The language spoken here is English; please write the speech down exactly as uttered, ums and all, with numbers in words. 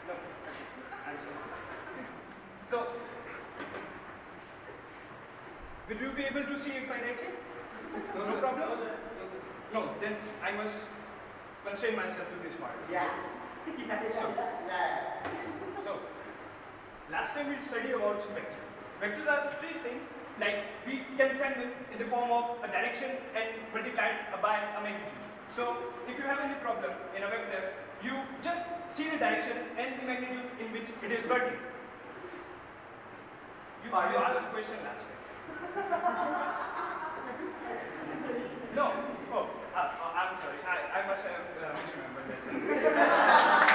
No. I'm sorry. So, will you be able to see if I write it? No, no problem? No, sir. No, sir. No, then I must constrain myself to this part. Yeah. So, so, last time we studied about vectors. Vectors are three things, like we can find them in the form of a direction and multiplied by a magnitude. So, if you have any problem in a vector, you just see the direction and the magnitude in which it is working. You, you asked a question last time. No. Oh, uh, uh, I'm sorry. I, I must have uh, misremembered that.